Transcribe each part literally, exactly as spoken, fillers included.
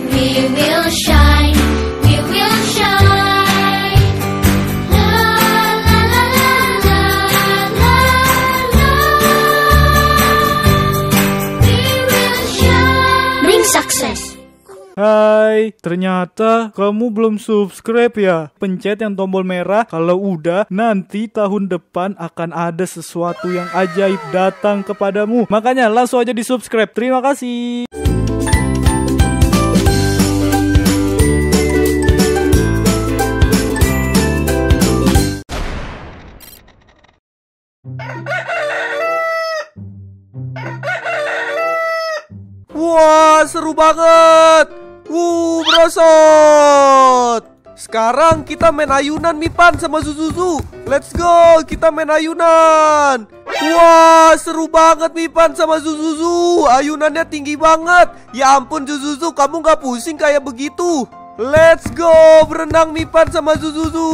We will shine, we will shine. La la la la la la la. We will shine. Bring success. Hai, ternyata kamu belum subscribe ya? Pencet yang tombol merah. Kalau udah, nanti tahun depan akan ada sesuatu yang ajaib datang kepadamu. Makanya langsung aja di subscribe. Terima kasih. Wah, seru banget. Wuh, merosot. Sekarang kita main ayunan Mipan sama Zuzuzu. Let's go, kita main ayunan. Wah, seru banget Mipan sama Zuzuzu. Ayunannya tinggi banget. Ya ampun Zuzuzu, kamu gak pusing kayak begitu? Let's go, berenang Mipan sama Zuzuzu.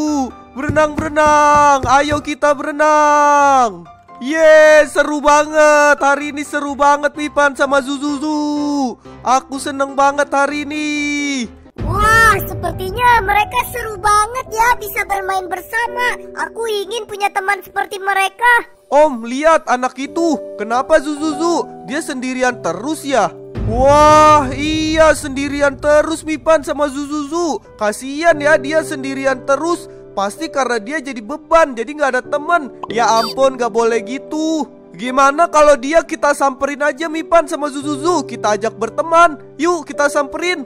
Berenang-berenang, ayo kita berenang. Yeay, seru banget. Hari ini seru banget Mipan sama Zuzuzu. Aku seneng banget hari ini. Wah, sepertinya mereka seru banget ya bisa bermain bersama. Aku ingin punya teman seperti mereka. Om, lihat anak itu. Kenapa Zuzuzu? Dia sendirian terus ya? Wah, iya sendirian terus Mipan sama Zuzuzu. Kasian ya dia sendirian terus. Pasti karena dia jadi beban, jadi nggak ada teman. Ya ampun, nggak boleh gitu. Gimana kalau dia kita samperin aja Mipan sama Zuzuzu. Kita ajak berteman. Yuk kita samperin.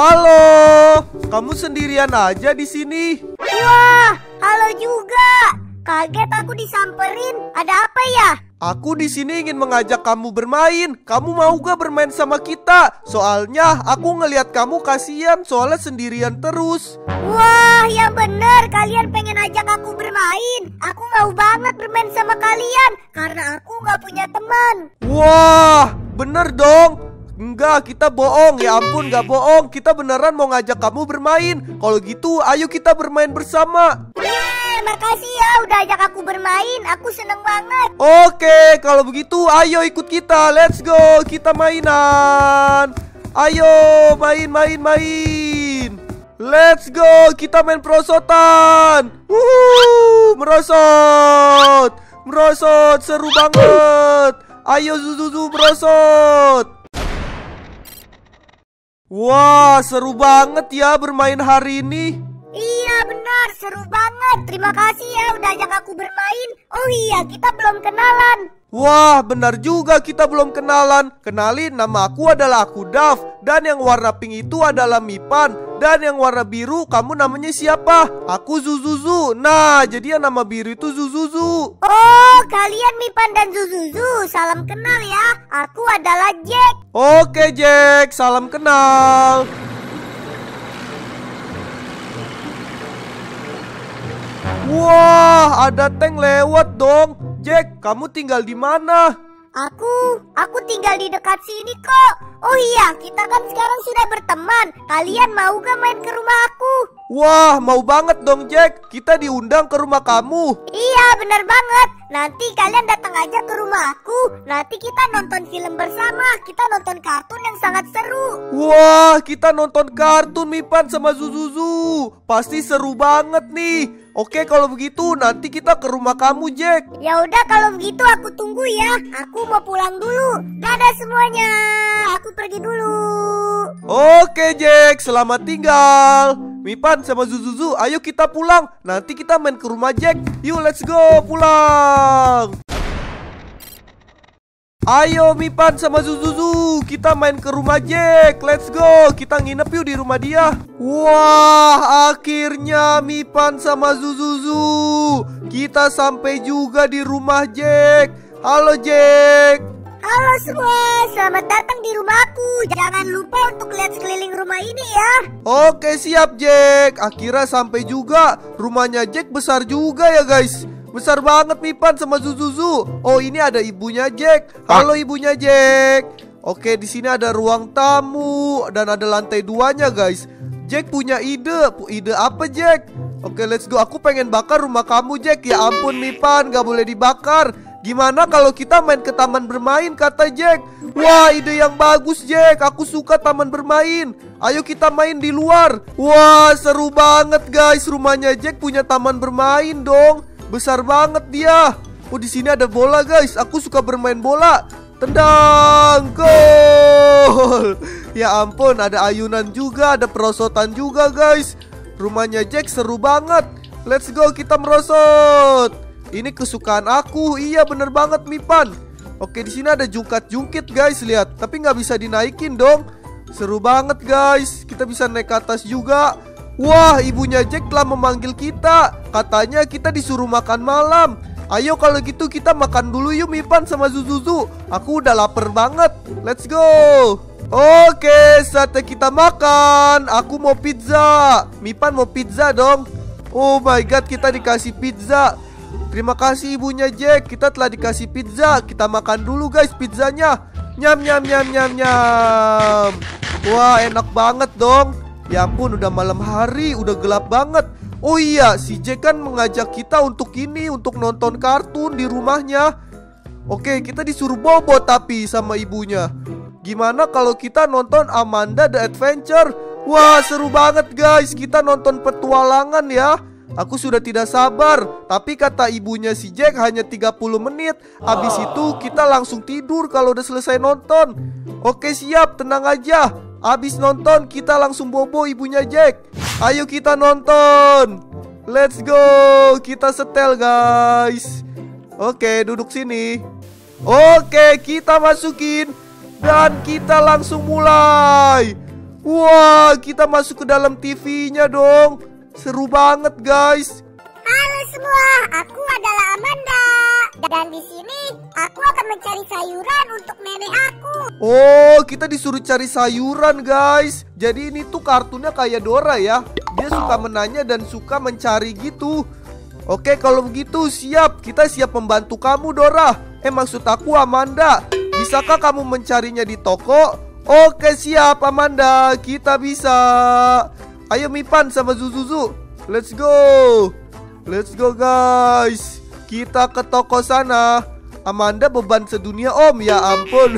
Halo, kamu sendirian aja di sini? Wah, halo juga. Kaget aku disamperin. Ada apa ya? Aku di sini ingin mengajak kamu bermain. Kamu mau gak bermain sama kita? Soalnya aku ngelihat kamu kasihan, soalnya sendirian terus. Wah, yang bener kalian pengen ajak aku bermain. Aku mau banget bermain sama kalian karena aku gak punya teman. Wah, bener dong. Enggak, kita bohong. Ya ampun, gak bohong. Kita beneran mau ngajak kamu bermain. Kalau gitu, ayo kita bermain bersama. Yeay, makasih ya udah ajak aku bermain. Aku seneng banget. Oke, kalau begitu ayo ikut kita. Let's go, kita mainan. Ayo, main, main, main. Let's go, kita main perosotan. Wuh, merosot. Merosot, seru banget. Ayo Zuzuzu merosot. Wah, seru banget ya bermain hari ini. Iya benar, seru banget. Terima kasih ya udah ajak aku bermain. Oh iya, kita belum kenalan. Wah, benar juga kita belum kenalan. Kenalin, nama aku adalah aku Daf. Dan yang warna pink itu adalah Mipan. Dan yang warna biru, kamu namanya siapa? Aku Zuzuzu. Nah, jadi yang nama biru itu Zuzuzu. Oh, kalian Mipan dan Zuzuzu. Salam kenal ya. Aku adalah Jack. Oke Jack, salam kenal. Wah, ada tank lewat dong. Jack, kamu tinggal di mana? Aku, aku tinggal di dekat sini kok. Oh iya, kita kan sekarang sudah berteman. Kalian mau gak main ke rumah aku? Wah, mau banget dong Jack. Kita diundang ke rumah kamu. Iya, bener banget. Nanti kalian datang aja ke rumah aku. Nanti kita nonton film bersama. Kita nonton kartun yang sangat seru. Wah, kita nonton kartun Mipan sama Zuzuzu. Pasti seru banget nih. Oke, kalau begitu nanti kita ke rumah kamu Jack. Ya udah, kalau begitu aku tunggu ya. Aku mau pulang dulu. Dadah semuanya. Aku pergi dulu. Oke Jack, selamat tinggal. Mipan sama Zuzuzu, ayo kita pulang. Nanti kita main ke rumah Jack. Yuk, let's go, pulang. Ayo Mipan sama Zuzuzu, kita main ke rumah Jack. Let's go, kita nginep yuk di rumah dia. Wah, akhirnya Mipan sama Zuzuzu, kita sampai juga di rumah Jack. Halo Jack. Halo semua, selamat datang di rumahku. Jangan lupa untuk lihat sekeliling rumah ini ya. Oke siap Jack. Akhirnya sampai juga. Rumahnya Jack besar juga ya guys. Besar banget Mipan sama Zuzuzu. Oh, ini ada ibunya Jack. Halo ibunya Jack. Oke, di sini ada ruang tamu dan ada lantai duanya guys. Jack punya ide. Ide apa Jack? Oke, let's go. Aku pengen bakar rumah kamu Jack. Ya ampun Mipan, gak boleh dibakar. Gimana kalau kita main ke taman bermain, kata Jack. Wah, ide yang bagus, Jack. Aku suka taman bermain. Ayo kita main di luar. Wah, seru banget, guys. Rumahnya Jack punya taman bermain dong. Besar banget dia. Oh, di sini ada bola, guys. Aku suka bermain bola. Tendang, gol. Ya ampun, ada ayunan juga, ada perosotan juga, guys. Rumahnya Jack seru banget. Let's go, kita merosot. Ini kesukaan aku. Iya, bener banget, Mipan. Oke, di sini ada jungkat-jungkit, guys. Lihat, tapi nggak bisa dinaikin dong. Seru banget, guys. Kita bisa naik ke atas juga. Wah, ibunya Jack telah memanggil kita. Katanya kita disuruh makan malam. Ayo kalau gitu kita makan dulu yuk, Mipan sama Zuzuzu. Aku udah lapar banget. Let's go. Oke, saatnya kita makan. Aku mau pizza. Mipan mau pizza dong. Oh my god, kita dikasih pizza. Terima kasih ibunya Jack. Kita telah dikasih pizza. Kita makan dulu, guys, pizzanya. Nyam nyam nyam nyam nyam. Wah, enak banget dong. Ya ampun, udah malam hari, udah gelap banget. Oh iya, si Jack kan mengajak kita untuk ini, untuk nonton kartun di rumahnya. Oke, kita disuruh bobo tapi sama ibunya. Gimana kalau kita nonton Amanda The Adventure? Wah, seru banget, guys. Kita nonton petualangan ya. Aku sudah tidak sabar. Tapi kata ibunya si Jack hanya tiga puluh menit. Habis itu kita langsung tidur kalau udah selesai nonton. Oke, siap, tenang aja. Habis nonton kita langsung bobo ibunya Jack. Ayo kita nonton. Let's go. Kita setel, guys. Oke, duduk sini. Oke, kita masukin. Dan kita langsung mulai. Wah, kita masuk ke dalam T V-nya dong. Seru banget, guys. Halo semua, aku adalah Amanda. Dan di sini aku akan mencari sayuran untuk nenek aku. Oh, kita disuruh cari sayuran, guys. Jadi ini tuh kartunnya kayak Dora ya. Dia suka menanya dan suka mencari gitu. Oke, kalau begitu siap. Kita siap membantu kamu, Dora. Eh, maksud aku Amanda. Bisakah kamu mencarinya di toko? Oke, siap Amanda. Kita bisa. Ayo Mipan sama Zuzuzu. Let's go. Let's go, guys. Kita ke toko sana. Amanda beban sedunia, Om. Ya ampun.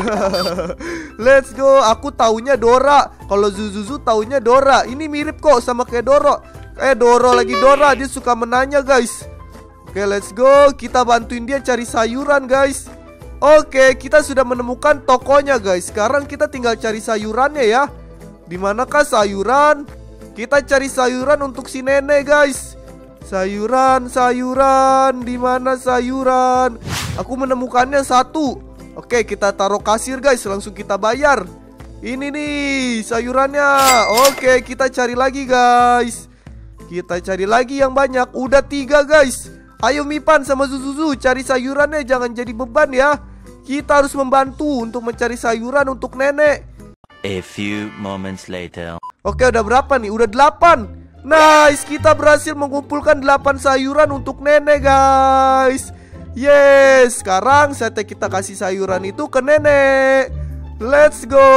Let's go. Aku taunya Dora. Kalau Zuzuzu taunya Dora. Ini mirip kok sama kayak Doro. Eh, Doro lagi Dora. Dia suka menanya, guys. Oke, let's go. Kita bantuin dia cari sayuran, guys. Oke, kita sudah menemukan tokonya, guys. Sekarang kita tinggal cari sayurannya ya. Dimanakah sayuran? Kita cari sayuran untuk si nenek, guys. Sayuran, sayuran. Dimana sayuran? Aku menemukannya satu. Oke, kita taruh kasir, guys. Langsung kita bayar. Ini nih sayurannya. Oke, kita cari lagi, guys. Kita cari lagi yang banyak. Udah tiga, guys. Ayo Mipan sama Zuzuzu cari sayurannya, jangan jadi beban ya. Kita harus membantu untuk mencari sayuran untuk nenek. A few moments later. Oke, udah berapa nih? Udah delapan. Nice, kita berhasil mengumpulkan delapan sayuran untuk nenek, guys. Yes, sekarang saatnya kita kasih sayuran itu ke nenek. Let's go.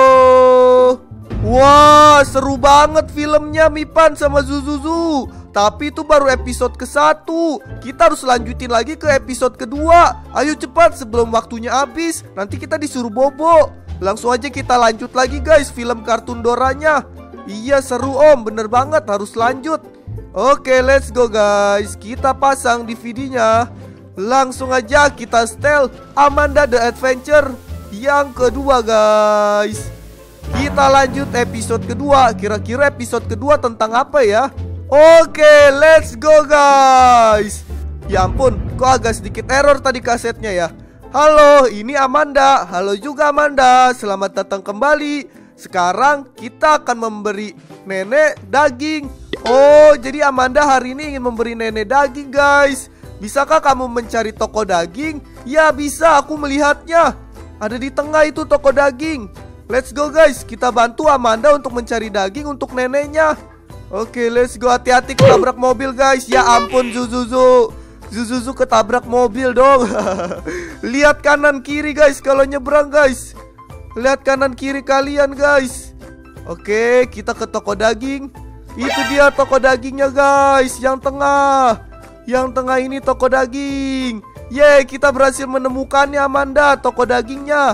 Wah, seru banget filmnya Mipan sama Zuzuzu. Tapi itu baru episode ke satu. Kita harus lanjutin lagi ke episode kedua. Ayo cepat sebelum waktunya habis. Nanti kita disuruh bobo. Langsung aja kita lanjut lagi, guys, film kartun Doranya. Iya, seru Om, bener banget, harus lanjut. Oke, let's go, guys. Kita pasang D V D-nya. Langsung aja kita setel Amanda The Adventure yang kedua, guys. Kita lanjut episode kedua. Kira-kira episode kedua tentang apa ya? Oke, let's go, guys. Ya ampun, kok agak sedikit error tadi kasetnya ya. Halo, ini Amanda. Halo juga Amanda, selamat datang kembali. Sekarang kita akan memberi nenek daging. Oh, jadi Amanda hari ini ingin memberi nenek daging, guys. Bisakah kamu mencari toko daging? Ya bisa, aku melihatnya. Ada di tengah itu toko daging. Let's go, guys, kita bantu Amanda untuk mencari daging untuk neneknya. Oke, let's go. Hati-hati ketabrak mobil, guys. Ya ampun, Zuzuzu. Zuzuzu ketabrak mobil dong. Lihat kanan kiri, guys, kalau nyebrang, guys. Lihat kanan kiri kalian, guys. Oke, kita ke toko daging. Itu dia toko dagingnya, guys. Yang tengah. Yang tengah ini toko daging. Yeay, kita berhasil menemukannya, Amanda. Toko dagingnya.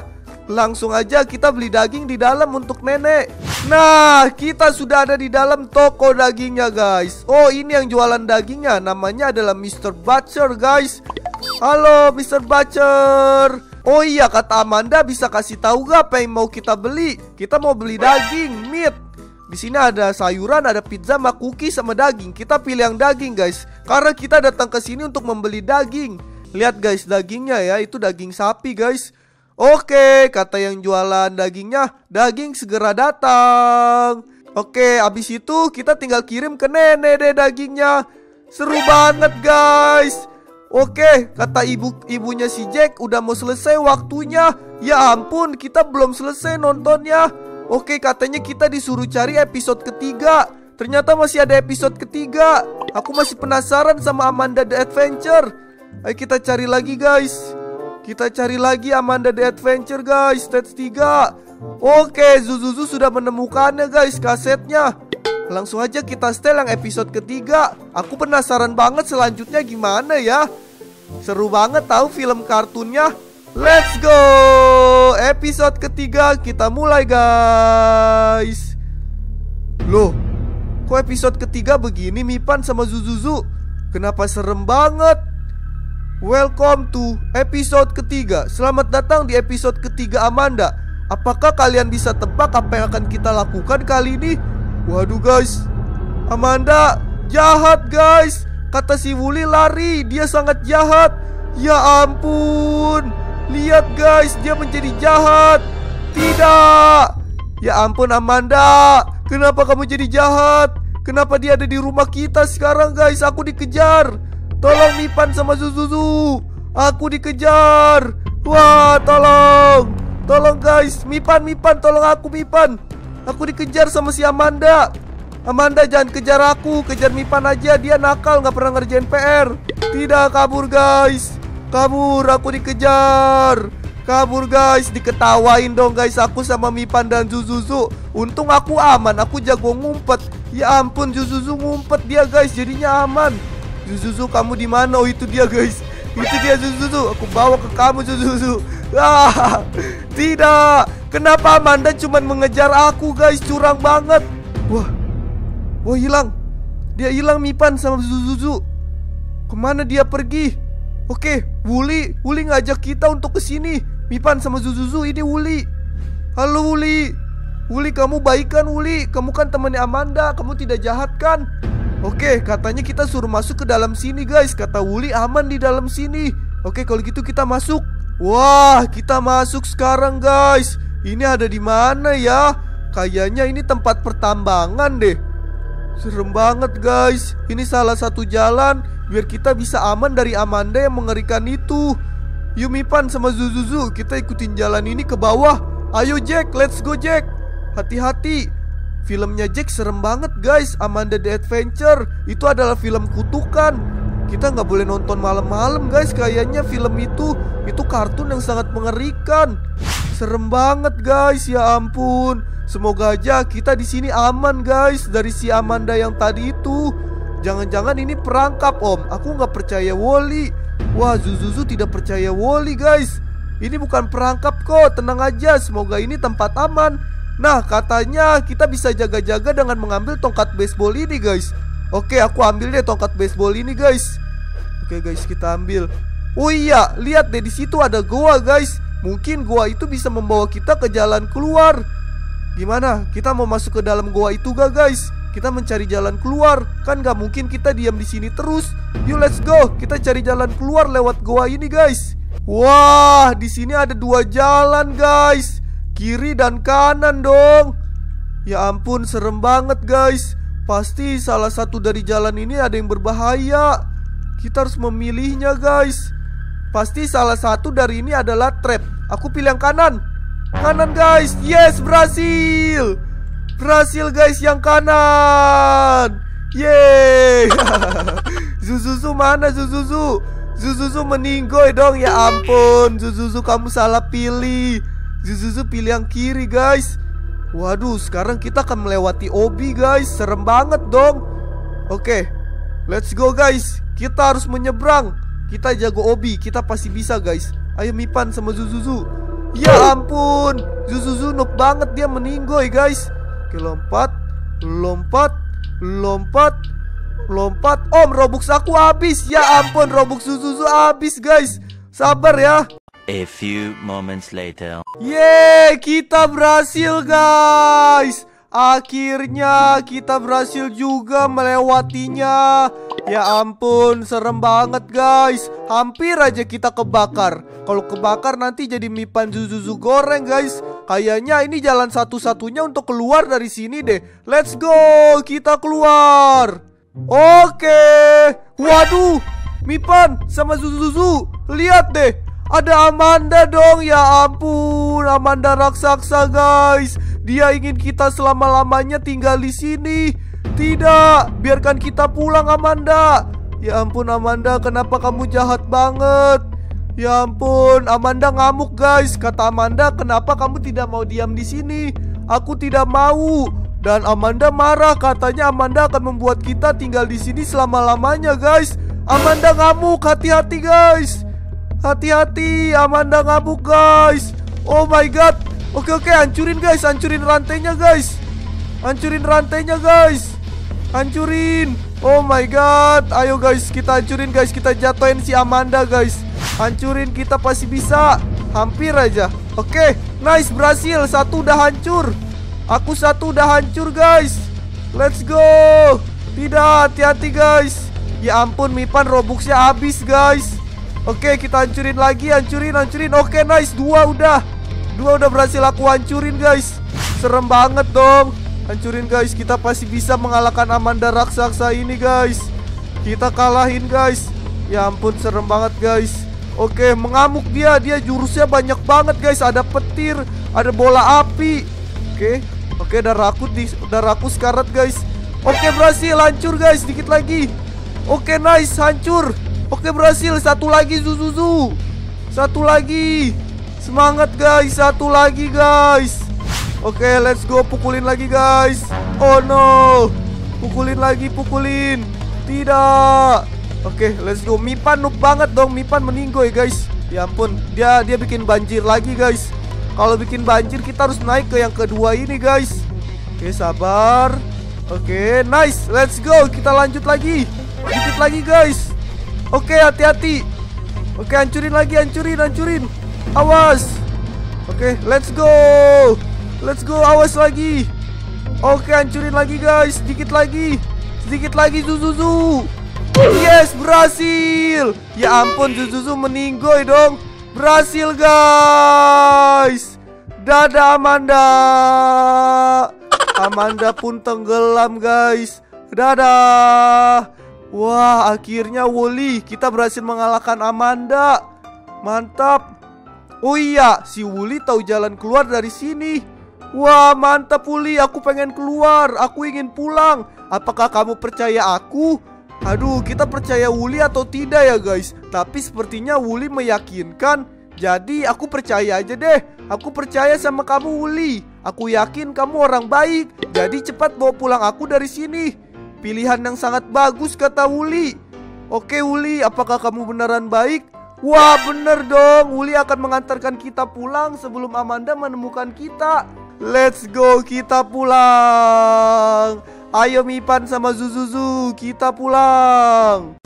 Langsung aja kita beli daging di dalam untuk nenek. Nah, kita sudah ada di dalam toko dagingnya guys. Oh, ini yang jualan dagingnya. Namanya adalah mister Butcher guys. Halo mister Butcher. Oh iya, kata Amanda bisa kasih tahu gak apa yang mau kita beli? Kita mau beli daging, meat. Di sini ada sayuran, ada pizza, sama cookie, sama daging. Kita pilih yang daging guys, karena kita datang ke sini untuk membeli daging. Lihat guys dagingnya ya, itu daging sapi guys. Oke, kata yang jualan dagingnya, daging segera datang. Oke, abis itu kita tinggal kirim ke nenek deh dagingnya. Seru banget guys. Oke, kata ibu ibunya si Jack udah mau selesai waktunya. Ya ampun, kita belum selesai nontonnya. Oke, katanya kita disuruh cari episode ketiga. Ternyata masih ada episode ketiga. Aku masih penasaran sama Amanda The Adventure. Ayo kita cari lagi guys. Kita cari lagi Amanda The Adventure guys, stage tiga. Oke, Zuzuzu sudah menemukannya guys, kasetnya. Langsung aja kita setel yang episode ketiga. Aku penasaran banget selanjutnya gimana ya. Seru banget tahu film kartunnya. Let's go. Episode ketiga kita mulai guys. Loh, kok episode ketiga begini Mipan sama Zuzuzu? Kenapa serem banget? Welcome to episode ketiga. Selamat datang di episode ketiga Amanda. Apakah kalian bisa tebak apa yang akan kita lakukan kali ini? Waduh guys, Amanda jahat guys. Kata si Wuli lari, dia sangat jahat. Ya ampun, lihat guys, dia menjadi jahat. Tidak. Ya ampun Amanda, kenapa kamu jadi jahat? Kenapa dia ada di rumah kita sekarang guys? Aku dikejar. Tolong Mipan sama Zuzuzu, aku dikejar. Wah, tolong. Tolong guys, Mipan, Mipan, tolong aku Mipan. Aku dikejar sama si Amanda. Amanda jangan kejar aku, kejar Mipan aja. Dia nakal, gak pernah ngerjain P R. Tidak, kabur guys. Kabur, aku dikejar. Kabur guys, diketawain dong guys aku sama Mipan dan Zuzuzu. Untung aku aman, aku jago ngumpet. Ya ampun, Zuzuzu ngumpet dia guys, jadinya aman. Zuzuzu kamu di mana? Oh itu dia guys. Itu dia Zuzuzu. Aku bawa ke kamu Zuzuzu. Ah, tidak. Kenapa Amanda cuma mengejar aku guys? Curang banget. Wah. Wah hilang. Dia hilang Mipan sama Zuzuzu. Kemana dia pergi? Oke, Wuli. Wuli ngajak kita untuk kesini. Mipan sama Zuzuzu, ini Wuli. Halo Wuli. Wuli kamu baik kan Wuli? Kamu kan temannya Amanda. Kamu tidak jahat kan? Oke, katanya kita suruh masuk ke dalam sini guys. Kata Wuli aman di dalam sini. Oke, kalau gitu kita masuk. Wah, kita masuk sekarang guys. Ini ada di mana ya? Kayaknya ini tempat pertambangan deh. Serem banget guys. Ini salah satu jalan biar kita bisa aman dari Amanda yang mengerikan itu. Yuk Mipan sama Zuzuzu, kita ikutin jalan ini ke bawah. Ayo Jack, let's go Jack. Hati-hati. Filmnya Jack serem banget guys. Amanda The Adventure itu adalah film kutukan. Kita nggak boleh nonton malam-malam guys. Kayaknya film itu Itu kartun yang sangat mengerikan. Serem banget guys. Ya ampun. Semoga aja kita di sini aman guys dari si Amanda yang tadi itu. Jangan-jangan ini perangkap om. Aku nggak percaya Woli. Wah, Zuzuzu tidak percaya Woli guys. Ini bukan perangkap kok. Tenang aja, semoga ini tempat aman. Nah, katanya kita bisa jaga-jaga dengan mengambil tongkat baseball ini guys. Oke, aku ambil deh tongkat baseball ini guys. Oke guys, kita ambil. Oh iya, lihat deh di situ ada goa guys. Mungkin goa itu bisa membawa kita ke jalan keluar. Gimana? Kita mau masuk ke dalam goa itu gak guys? Kita mencari jalan keluar. Kan gak mungkin kita diam di sini terus. Yuk let's go. Kita cari jalan keluar lewat goa ini guys. Wah, di sini ada dua jalan guys. Kiri dan kanan dong. Ya ampun, serem banget guys. Pasti salah satu dari jalan ini ada yang berbahaya. Kita harus memilihnya guys. Pasti salah satu dari ini adalah trap. Aku pilih yang kanan. Kanan guys. Yes, berhasil. Berhasil guys yang kanan. Yeay. Zuzuzu mana Zuzuzu? Zuzuzu meninggoy dong. Ya ampun, Zuzuzu kamu salah pilih. Zuzuzu pilih yang kiri guys. Waduh, sekarang kita akan melewati Obi guys. Serem banget dong. Oke, let's go guys. Kita harus menyeberang. Kita jago Obi, kita pasti bisa guys. Ayo Mipan sama Zuzuzu. Ya ampun, Zuzuzu noob banget, dia meninggoy guys. Oke, lompat, lompat, lompat, lompat. Om, Robux aku habis. Ya ampun, Robux Zuzuzu habis guys. Sabar ya. A few moments later. Yeay, kita berhasil guys. Akhirnya kita berhasil juga melewatinya. Ya ampun, serem banget guys. Hampir aja kita kebakar. Kalau kebakar nanti jadi Mipan Zuzuzu goreng guys. Kayaknya ini jalan satu-satunya untuk keluar dari sini deh. Let's go, kita keluar. Oke. Waduh, Mipan sama Zuzuzu, lihat deh, ada Amanda dong. Ya ampun, Amanda raksasa guys. Dia ingin kita selama-lamanya tinggal di sini. Tidak, biarkan kita pulang Amanda. Ya ampun Amanda, kenapa kamu jahat banget? Ya ampun, Amanda ngamuk guys. Kata Amanda, kenapa kamu tidak mau diam di sini? Aku tidak mau. Dan Amanda marah, katanya Amanda akan membuat kita tinggal di sini selama-lamanya guys. Amanda ngamuk, hati-hati guys. Hati-hati, Amanda ngamuk guys. Oh my god. Oke oke, hancurin guys, hancurin rantainya guys. Hancurin rantainya guys. Hancurin. Oh my god. Ayo guys, kita hancurin guys. Kita jatuhin si Amanda guys. Hancurin, kita pasti bisa. Hampir aja. Oke, nice, berhasil. Satu udah hancur. Aku satu udah hancur guys. Let's go. Tidak, hati-hati guys. Ya ampun, Mipan Robuxnya habis guys. Oke, kita hancurin lagi. Hancurin, hancurin. Oke, nice, dua udah. Dua udah berhasil aku hancurin guys. Serem banget dong. Hancurin guys, kita pasti bisa mengalahkan Amanda raksasa ini guys. Kita kalahin guys. Ya ampun, serem banget guys. Oke, mengamuk dia. Dia jurusnya banyak banget guys. Ada petir, ada bola api. Oke, oke, darahku di darahku sekarat guys. Oke, berhasil, hancur guys. Dikit lagi. Oke, nice, hancur. Oke, berhasil. Satu lagi Zuzuzu. Satu lagi. Semangat guys, satu lagi guys. Oke, let's go, pukulin lagi guys. Oh no. Pukulin lagi, pukulin. Tidak. Oke, let's go. Mipan noob banget dong, Mipan meninggoy guys. Ya ampun, dia dia bikin banjir lagi guys. Kalau bikin banjir kita harus naik ke yang kedua ini guys. Oke, sabar. Oke, nice, let's go. Kita lanjut lagi. Dikit lagi guys. Oke, hati-hati. Oke, hancurin lagi, hancurin, hancurin. Awas. Oke, let's go. Let's go, awas lagi. Oke, hancurin lagi guys. Sedikit lagi. Sedikit lagi Zuzuzu. Yes, berhasil. Ya ampun, Zuzuzu meninggoy dong. Berhasil guys. Dadah Amanda. Amanda pun tenggelam guys. Dadah. Wah, akhirnya Woli, kita berhasil mengalahkan Amanda. Mantap. Oh iya, si Wuli tahu jalan keluar dari sini. Wah, mantap Wuli, aku pengen keluar. Aku ingin pulang. Apakah kamu percaya aku? Aduh, kita percaya Wuli atau tidak ya guys? Tapi sepertinya Wuli meyakinkan. Jadi aku percaya aja deh. Aku percaya sama kamu Wuli. Aku yakin kamu orang baik. Jadi cepat bawa pulang aku dari sini. Pilihan yang sangat bagus, kata Wuli. Oke Wuli, apakah kamu beneran baik? Wah, bener dong. Wuli akan mengantarkan kita pulang sebelum Amanda menemukan kita. Let's go, kita pulang. Ayo Mipan sama Zuzuzu, kita pulang.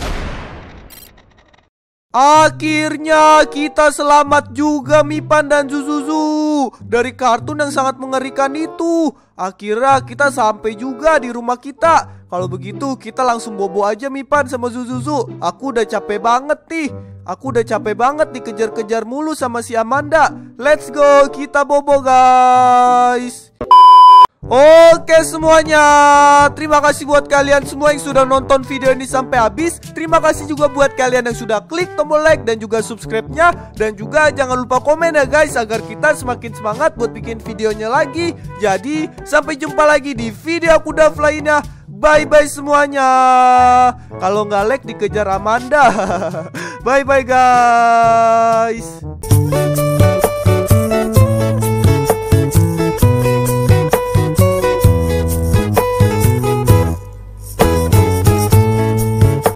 Akhirnya kita selamat juga Mipan dan Zuzuzu dari kartun yang sangat mengerikan itu. Akhirnya kita sampai juga di rumah kita. Kalau begitu kita langsung bobo aja Mipan sama Zuzuzu. Aku udah capek banget nih. Aku udah capek banget dikejar-kejar mulu sama si Amanda. Let's go, kita bobo guys. Oke semuanya, terima kasih buat kalian semua yang sudah nonton video ini sampai habis. Terima kasih juga buat kalian yang sudah klik tombol like dan juga subscribe-nya. Dan juga jangan lupa komen ya guys, agar kita semakin semangat buat bikin videonya lagi. Jadi sampai jumpa lagi di video aku Daf lainnya. Bye-bye semuanya. Kalau nggak like dikejar Amanda. Bye-bye guys.